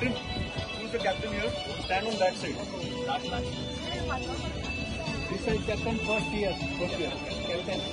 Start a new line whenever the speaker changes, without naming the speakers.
Captain, who's the captain here? Stand on that side. This side captain, first here. Captain.